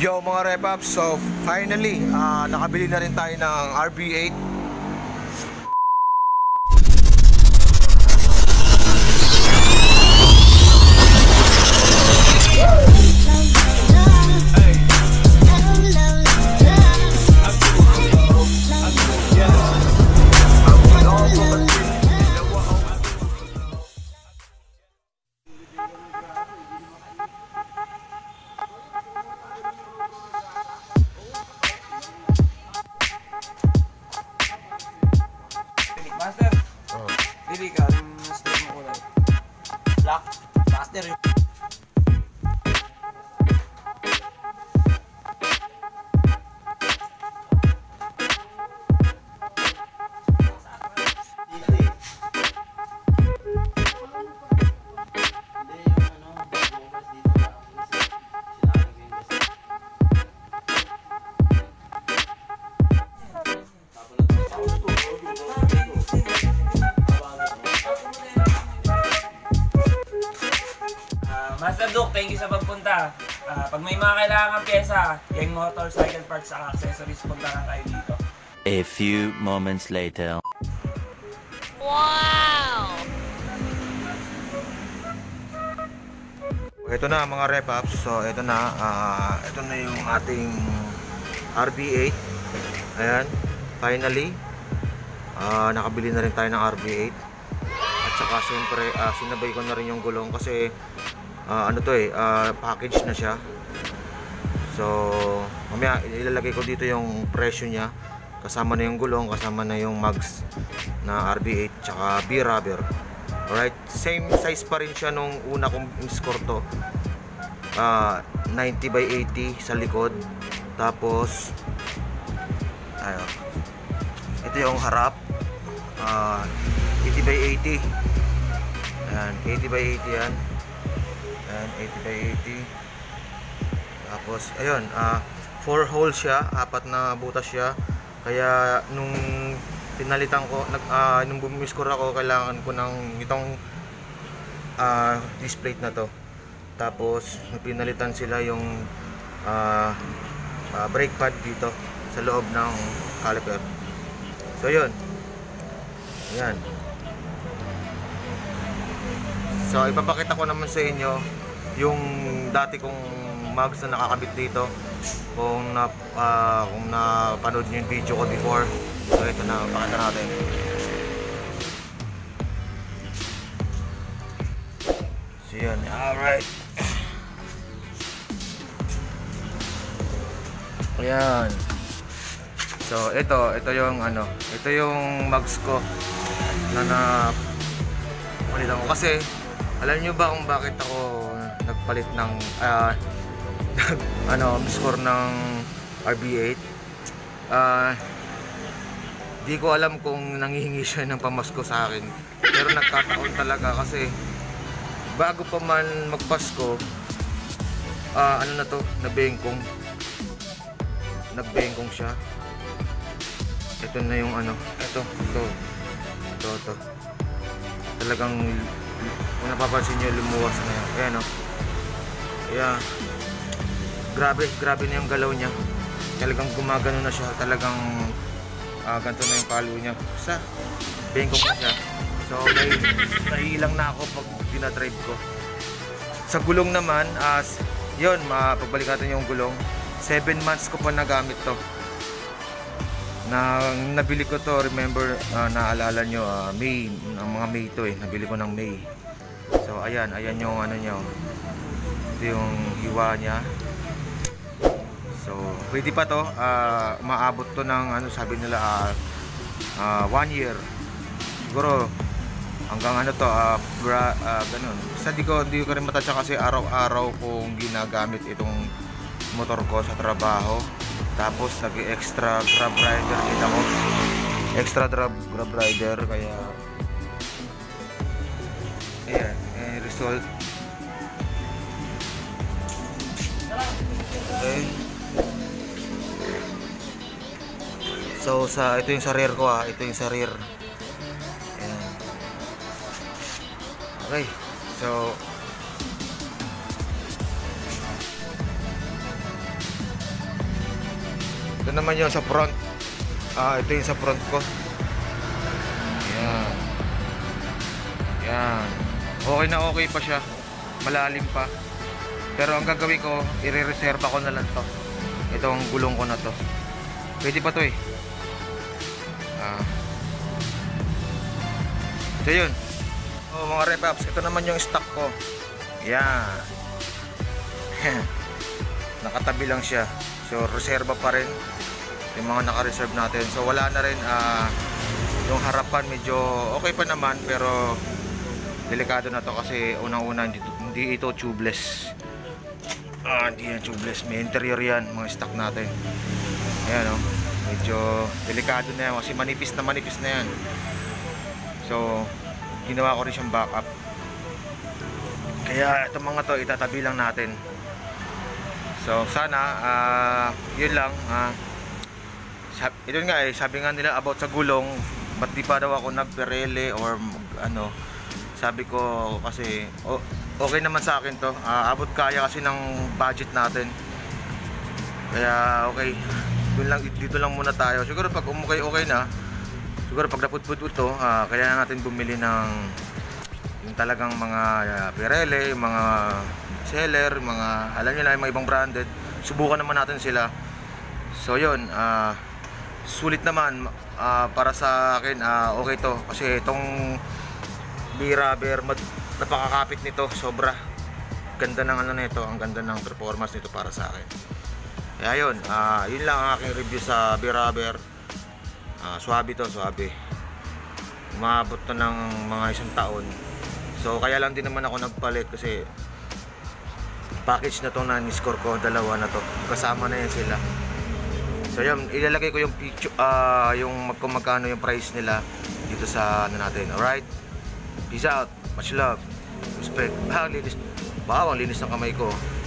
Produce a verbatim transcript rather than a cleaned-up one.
Yo mga repaps, so finally, uh, nakabili na rin tayo ng R B eight. Master, oh. Dili ka, yung strip mo kulay black, master yun. Master Duke, thank you sa pagpunta. Uh, pag may mga kailangan pyesa, yung motorcycle parts at accessories, punta lang kayo dito. A few moments later. Wow! Ito na mga repaps, so ito na, uh, ito na yung ating R B eight. Ayan, finally, uh, nakabili na rin tayo ng R B eight. At saka siyempre, uh, sinabay ko na rin yung gulong kasi Uh, ano to eh, uh, package na siya. So, mamaya ilalagay ko dito yung presyo niya. Kasama na yung gulong, kasama na yung mags na R B eight, tsaka B-rubber. Alright, same size pa rin siya nung una kong score to. uh, ninety by eighty sa likod. Tapos, ayun, ito yung harap, uh, eighty by eighty. Ayan, eighty by eighty yan. And eighty by eighty. Tapos ayun, uh, four holes siya, apat na butas siya. Kaya nung pinalitan ko, nag, uh, nung bumiscore ako, kailangan ko ng itong uh, display na to. Tapos pinalitan sila yung uh, uh, brake pad dito sa loob ng caliper. So yun, ayan. So ipapakita ko naman sa inyo yung dati kong mags na nakakabit dito, kung na uh, kung napanood niyo yung video ko before. So ito na, pakita natin. So yun, alright. Ayan. So ito, ito yung ano, ito yung mags ko na na palitan ko kasi alam nyo ba kung bakit ako nagpalit ng uh, ano, score ng R B eight? Uh, di ko alam kung nanghihingi siya ng pamasko sa akin, pero nagkataon talaga kasi bago pa man magpasko, uh, ano na to, nabengkong nagbengkong siya. Ito na yung ano, ito, ito, ito, ito. Talagang kung napapansin nyo, lumuwas na yan. Ayan o. Yeah. Grabe, grabe na yung galaw niya. Talagang gumagano na siya. Talagang uh, ganito na yung palo niya. Sa bengkong na siya. So, nahihilang na ako pag dinadrive ko. Sa gulong naman, as uh, yun, mapagbalik natin yung gulong. seven months ko pa nagamit to. Na nabili ko to, remember, uh, naalala nyo, uh, May, ang mga May to eh, nabili ko ng May. So ayan, ayan yung ano nyo, ito yung hiwa nya. So pwede pa to, uh, maabot to ng ano, sabi nila uh, uh, one year siguro, hanggang ano to, uh, bra, uh, ganun. Basta di ko, di ko rin matatsa kasi araw-araw kong ginagamit itong motor ko sa trabaho. Tapos nag-extra grab rider din ako. Extra grab, grab rider, kaya ayan, eh, result. Okay. So sa ito yung sa rear ko, ah, ito yung sa rear. Ayan. Okay. So Ito naman yung sa front. Ah, ito yung sa front ko. Yan. Yan. Okay na okay pa siya. Malalim pa. Pero ang gagawin ko, i-reserva ko na lang to. Itong gulong ko na to. Pwede pa to eh. Ah. So yun. Oh, mga repaps, ito naman yung stock ko. Yan. Nakatabi lang siya. So reserva pa rin yung mga naka-reserve natin. So wala na rin ah, yung harapan medyo okay pa naman, pero delikado na to kasi unang-una hindi, hindi ito tubeless. Ah, hindi yan tubeless. May interior yan, mga stock natin. Ayan o. Oh. Medyo delikado na yan kasi manipis na manipis na yan. So ginawa ko rin siyang backup. Kaya itong mga to itatabi lang natin. So sana uh, yun lang. Uh, sab- ito nga eh, sabi nga nila about sa gulong, ba't di pa daw ako nagperele or ano. Sabi ko kasi oh, okay naman sa akin to. Uh, abot kaya kasi ng budget natin. Kaya okay. Dito lang, dito lang muna tayo. Siguro pag umukay okay na, siguro pag naputput ito, uh, kailangan natin bumili ng yung talagang mga uh, Pirelli, mga seller, mga alam niyo na, yung mga ibang branded. Subukan naman natin sila. So yun, uh, sulit naman uh, para sa akin, uh, okay to kasi itong B-rubber, napakakapit nito, sobra ganda ng ano nito, ang ganda ng performance nito para sa akin. Kaya yun, uh, yun lang ang aking review sa B-rubber. Uh, swabe to, swabe. Umabot to ng mga isang taon. So kaya lang din naman ako nagpalit kasi package na to na ni-score ko, dalawa na to. Kasama na yan sila. So yun, ilalagay ko yung picture, uh, yung kung magkano yung price nila dito sa ano natin. Alright? Peace out. Much love. Respect. Ah, linis. Wow, ang linis ng kamay ko.